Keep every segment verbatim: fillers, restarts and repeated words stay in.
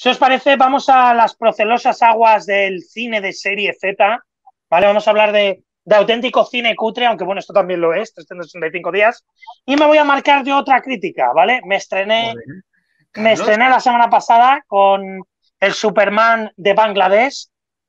Si os parece, vamos a las procelosas aguas del cine de serie Z, ¿vale? Vamos a hablar de, de auténtico cine cutre, aunque bueno, esto también lo es, trescientos sesenta y cinco días. Y me voy a marcar yo otra crítica, ¿vale? Me estrené, Joder. me Carlos, estrené la semana pasada con el Superman de Bangladesh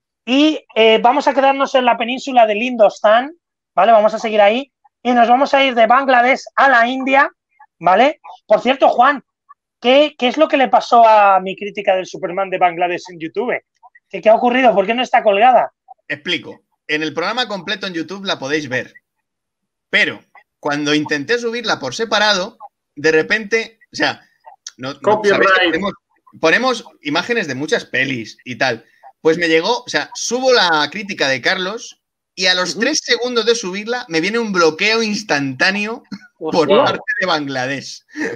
y eh, vamos a quedarnos en la península de Lindostan, ¿vale? Vamos a seguir ahí y nos vamos a ir de Bangladesh a la India, ¿vale? Por cierto, Juan, ¿Qué, ¿Qué es lo que le pasó a mi crítica del Superman de Bangladesh en YouTube? ¿Qué, qué ha ocurrido? ¿Por qué no está colgada? explico. En el programa completo en YouTube la podéis ver, pero cuando intenté subirla por separado, de repente, o sea, no, no, ¿sabéis que Copyright. ponemos, ponemos imágenes de muchas pelis y tal? Pues me llegó, o sea, subo la crítica de Carlos y a los Ujú. tres segundos de subirla me viene un bloqueo instantáneo por Hostia. parte de Bangladesh.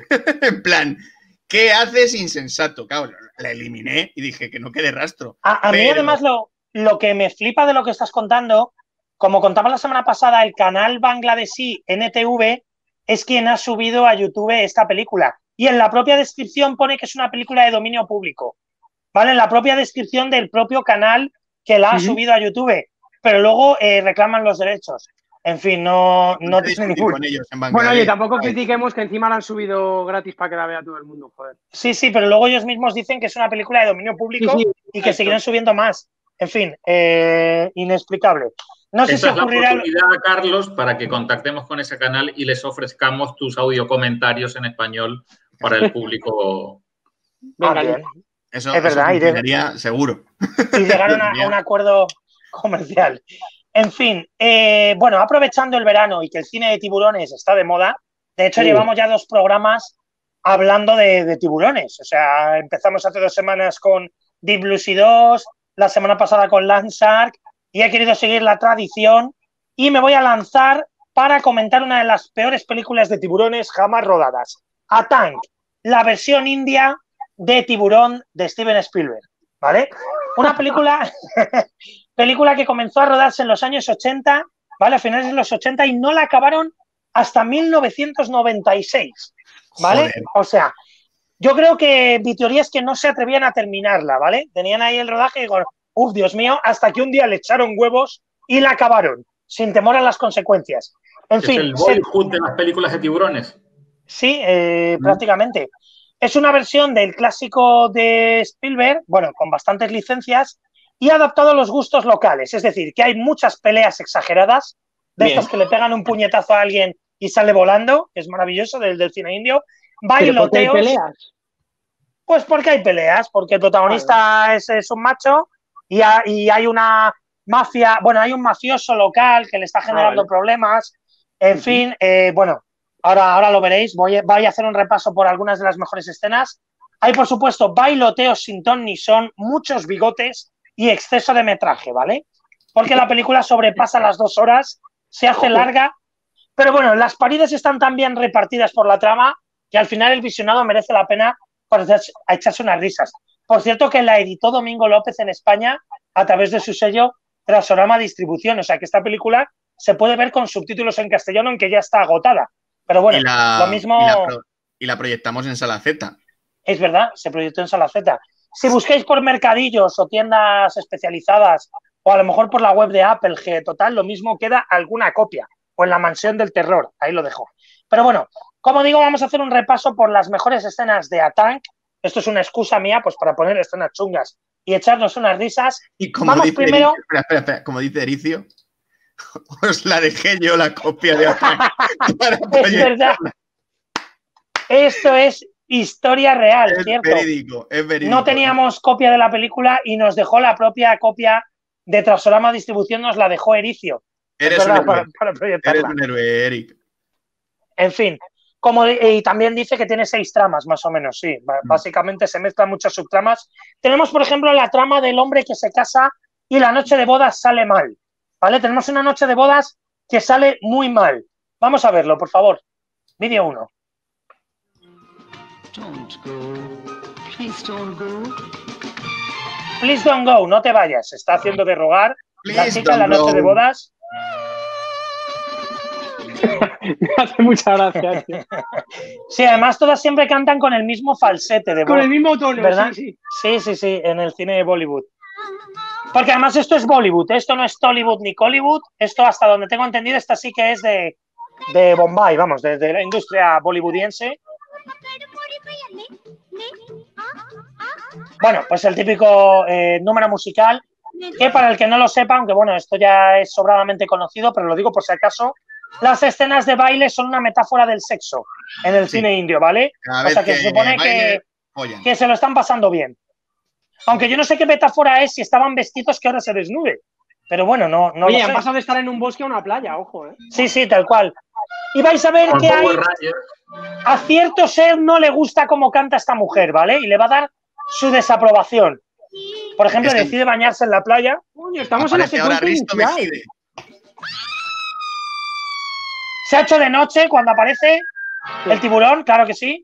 En plan, ¿qué haces, insensato? Claro, la eliminé y dije que no quede rastro. A, a mí, Pero además, lo, lo que me flipa de lo que estás contando, como contaba la semana pasada, el canal bangladesí N T V es quien ha subido a YouTube esta película. Y en la propia descripción pone que es una película de dominio público, ¿vale? En la propia descripción del propio canal que la ha Ujú. subido a YouTube. Pero luego eh, reclaman los derechos. En fin, no, no no te tiene discutir ningún... con ellos en Bueno, oye, Bangladesh. tampoco ¿sabes? critiquemos que encima la han subido gratis para que la vea todo el mundo, joder. Sí, sí, pero luego ellos mismos dicen que es una película de dominio Sí, público sí, y que exacto. seguirán subiendo más. En fin, eh, inexplicable. No sé si Esa es la ocurrirá... oportunidad, Carlos, para que contactemos con ese canal y les ofrezcamos tus audio comentarios en español para el público. Ah, Venga, bien, listo. Eso, es eso verdad, y, de- funcionaría seguro. y llegar a, una- a un acuerdo comercial. En fin, eh, bueno, aprovechando el verano y que el cine de tiburones está de moda, de hecho Uh. llevamos ya dos programas hablando de, de tiburones. O sea, empezamos hace dos semanas con Deep Blue Sea dos, la semana pasada con Landshark, y he querido seguir la tradición y me voy a lanzar para comentar una de las peores películas de tiburones jamás rodadas. A Tank, la versión india de Tiburón de Steven Spielberg, ¿vale? Una película, película que comenzó a rodarse en los años ochenta, ¿vale? A finales de los ochenta y no la acabaron hasta mil novecientos noventa y seis, ¿vale? Joder. O sea, yo creo que mi teoría es que no se atrevían a terminarla, ¿vale? Tenían ahí el rodaje y digo, uff, Dios mío, hasta que un día le echaron huevos y la acabaron, sin temor a las consecuencias. En Es fin, el se- Boyhood de las películas de tiburones. sí, eh, Mm. prácticamente. Es una versión del clásico de Spielberg, bueno, con bastantes licencias, y adaptado a los gustos locales. Es decir, que hay muchas peleas exageradas, de Bien. estas que le pegan un puñetazo a alguien y sale volando, que es maravilloso, del, del cine indio. Pero ¿por qué hay Bailoteos, peleas? pues porque hay peleas, porque el protagonista es, es un macho y, ha- y hay una mafia, bueno, hay un mafioso local que le está generando vale. problemas. En Ujú. fin, eh, bueno, ahora, ahora lo veréis. Voy, a- voy a hacer un repaso por algunas de las mejores escenas. Hay, por supuesto, bailoteos sin ton ni son, muchos bigotes y exceso de metraje, ¿vale? Porque la película sobrepasa las dos horas, se hace Joder. larga, pero bueno, las paridas están tan bien repartidas por la trama que al final el visionado merece la pena para echarse- a echarse unas risas. Por cierto, que la editó Domingo López en España a través de su sello Trasorama Distribución. O sea que esta película se puede ver con subtítulos en castellano, aunque ya está agotada. Pero bueno, y, la, lo mismo y, la pro- y la proyectamos en Sala Z. es verdad, se proyectó en Sala Z. Si busquéis por mercadillos o tiendas especializadas, o a lo mejor por la web de Apple, G, total, lo mismo queda alguna copia, o en la Mansión del Terror, ahí lo dejo. Pero bueno, como digo, vamos a hacer un repaso por las mejores escenas de A Tank. Esto es una excusa mía, pues para poner escenas chungas y echarnos unas risas. Y como Vamos dice primero... Ericio, espera, espera, espera, como dice Ericio, os la dejé yo la copia de Ataque para Es proyectar. verdad. Esto es historia real, Es ¿cierto? verídico, es verídico. No teníamos copia de la película y nos dejó la propia copia de Trasorama Distribución, nos la dejó Ericio. Eres Es verdad, un héroe, para, para eres proyectarla. un héroe, Eric. En fin, como de- y también dice que tiene seis tramas, más o menos, sí. Ba- Mm. Básicamente se mezclan muchas subtramas. Tenemos, por ejemplo, la trama del hombre que se casa y la noche de bodas sale mal, ¿vale? Tenemos una noche de bodas que sale muy mal. Vamos a verlo, por favor. Vídeo uno. Don't go. Please don't go. Please don't go, no te vayas. Se está haciendo de rogar la Please chica en la don't noche go. de bodas. Me hace mucha gracia, tío. Sí, además todas siempre cantan con el mismo falsete de Con voz, el mismo tono, ¿verdad? sí, sí. Sí, sí, sí, en el cine de Bollywood. Porque además esto es Bollywood, esto no es Tollywood ni Collywood, esto hasta donde tengo entendido, esta sí que es de, de Bombay, vamos, de, de la industria bollywoodiense. Bueno, pues el típico eh, número musical, que para el que no lo sepa, aunque bueno, esto ya es sobradamente conocido, pero lo digo por si acaso, las escenas de baile son una metáfora del sexo en el Sí. cine indio, ¿vale? Cada O vez sea que que se supone baile, que, follan. que se lo están pasando bien. Aunque yo no sé qué metáfora es si estaban vestidos que ahora se desnude. Pero bueno, no, no Oye, lo han sé. pasado de estar en un bosque a una playa, ojo, ¿eh? Sí, sí, tal cual. Y vais a ver Con que hay, Power Rangers. a cierto ser no le gusta cómo canta esta mujer, ¿vale? Y le va a dar su desaprobación. Por ejemplo, Este- decide bañarse en la playa. Coño, estamos en la Aparece ahora secuencia Risto inicial. Mejide. Se ha hecho de noche cuando aparece el tiburón, claro que sí.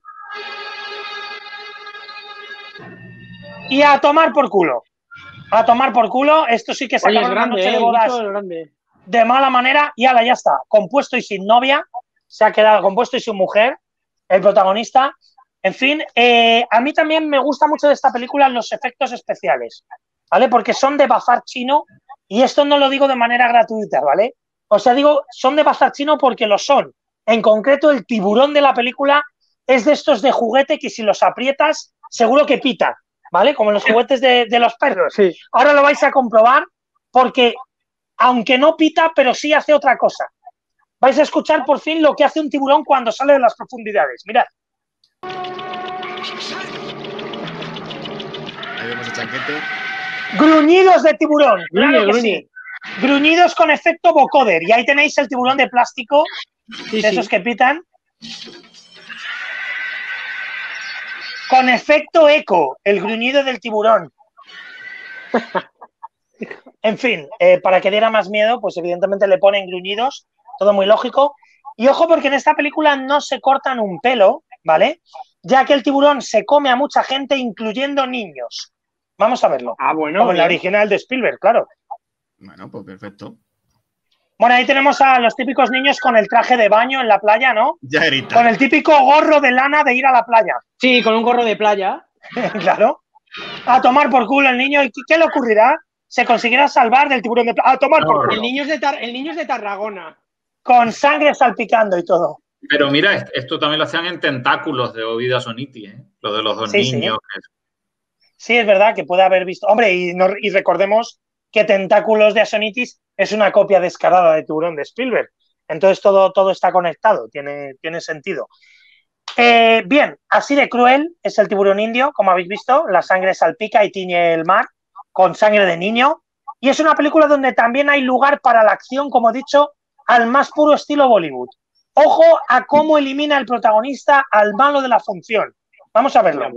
Y a tomar por culo. A tomar por culo. Esto sí que se Oye, acaba es en una grande, noche ¿eh? de El bodas bicho es grande. de mala manera y ala, ya está. Compuesto y sin novia. Se ha quedado compuesto y sin mujer. El protagonista. En fin, eh, a mí también me gusta mucho de esta película los efectos especiales, ¿vale? Porque son de bazar chino y esto no lo digo de manera gratuita, ¿vale? O sea, digo, son de bazar chino porque lo son. En concreto, el tiburón de la película es de estos de juguete que si los aprietas, seguro que pita, ¿vale? Como los juguetes de, de los perros. Sí. Ahora lo vais a comprobar porque, aunque no pita, pero sí hace otra cosa. Vais a escuchar por fin lo que hace un tiburón cuando sale de las profundidades. Mirad. Ahí vemos el chanquete. Gruñidos de tiburón, Gruñe, claro que gruñe. sí. Gruñidos con efecto vocoder. Y ahí tenéis el tiburón de plástico, Sí, de esos sí. que pitan. Con efecto eco, el gruñido del tiburón. En fin, eh, para que diera más miedo, pues evidentemente le ponen gruñidos, todo muy lógico. Y ojo, porque en esta película no se cortan un pelo, ¿vale? Ya que el tiburón se come a mucha gente, incluyendo niños. Vamos a verlo. Ah, bueno. Como en la bien. original de Spielberg, claro. Bueno, pues perfecto. Bueno, ahí tenemos a los típicos niños con el traje de baño en la playa, ¿no? Ya grita. Con el típico gorro de lana de ir a la playa. Sí, con un gorro de playa. Claro. A tomar por culo el niño. ¿Y qué le ocurrirá? Se conseguirá salvar del tiburón de playa. A tomar por No, culo. El niño es de, Tar- el niño es de Tarragona. Con sangre salpicando y todo. Pero mira, est- esto también lo hacían en Tentáculos de Ovidio Soniti, ¿eh? Lo de los dos Sí, sí. niños. que- Sí, es verdad que puede haber visto. Hombre, y, no- y recordemos que Tentáculos de Asonitis es una copia descarada de Tiburón de Spielberg. Entonces todo, todo está conectado, tiene, tiene sentido. Eh, bien, así de cruel es el tiburón indio, como habéis visto. La sangre salpica y tiñe el mar con sangre de niño. Y es una película donde también hay lugar para la acción, como he dicho, al más puro estilo Bollywood. Ojo a cómo elimina el protagonista al malo de la función. Vamos a verlo.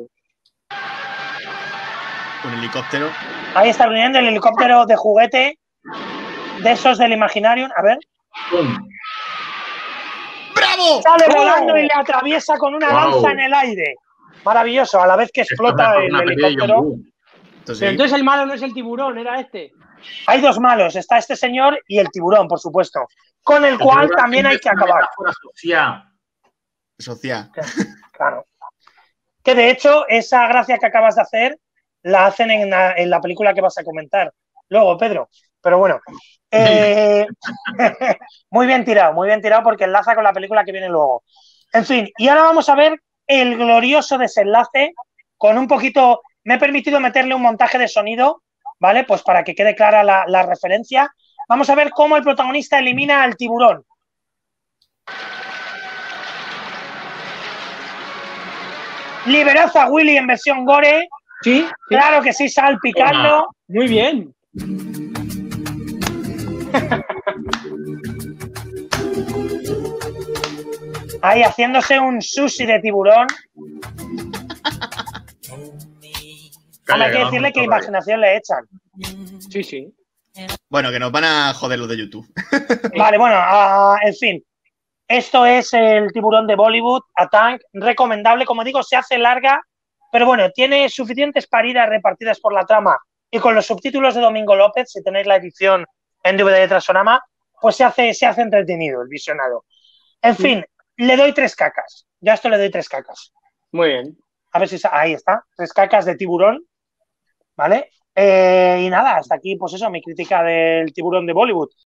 Un helicóptero. Ahí está viniendo el helicóptero de juguete de esos del Imaginarium. A ver. ¡Pum! ¡Bravo! Sale ¡Oh! volando y le atraviesa con una Wow. lanza en el aire. Maravilloso, a la vez que Esto es explota mejor que el una peli de John helicóptero. Woo. Entonces, Pero sí. entonces el malo no es el tiburón, era este. Hay dos malos, está este señor y el tiburón, por supuesto, con el El cual tiburón también hay siempre que es una acabar. metáfora social. Social. Claro. Que de hecho, esa gracia que acabas de hacer la hacen en la, en la película que vas a comentar luego, Pedro. Pero bueno, eh, muy bien tirado, muy bien tirado porque enlaza con la película que viene luego. En fin, y ahora vamos a ver el glorioso desenlace con un poquito... Me he permitido meterle un montaje de sonido, ¿vale? Pues para que quede clara la, la referencia. Vamos a ver cómo el protagonista elimina al tiburón. Liberad a Willy en versión gore. Sí, sí. Claro que sí, salpicando. Muy bien. Ahí haciéndose un sushi de tiburón. Hombre, hay que Calla, decirle vamos, que todavía. imaginación le echan. Sí, sí. Bueno, que nos van a joder los de YouTube. Vale, bueno, ah, en fin. Esto es el tiburón de Bollywood, A Tank, recomendable. Como digo, se hace larga, pero bueno, tiene suficientes paridas repartidas por la trama y con los subtítulos de Domingo López, si tenéis la edición en D V D de Trasorama, pues se hace, se hace entretenido el visionado. En fin, le doy tres cacas. Ya a esto le doy tres cacas. Muy bien. A ver si... Ahí está. Tres cacas de tiburón. ¿Vale? Eh, y nada, hasta aquí, pues eso, mi crítica del tiburón de Bollywood.